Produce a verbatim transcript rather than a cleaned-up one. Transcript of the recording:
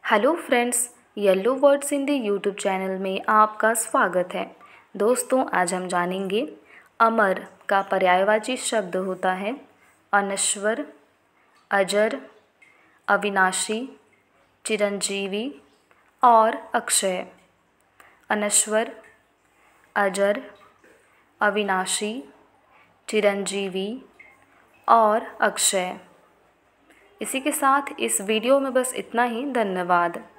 Hello friends, yellow words Hindi YouTube channel में आपका स्वागत है। दोस्तों, आज हम जानेंगे अमर का पर्यायवाची शब्द होता है अनश्वर, अजर, अविनाशी, चिरंजीवी और अक्षय। अनश्वर, अजर, अविनाशी, चिरंजीवी और अक्षय। इसी के साथ इस वीडियो में बस इतना ही। धन्यवाद।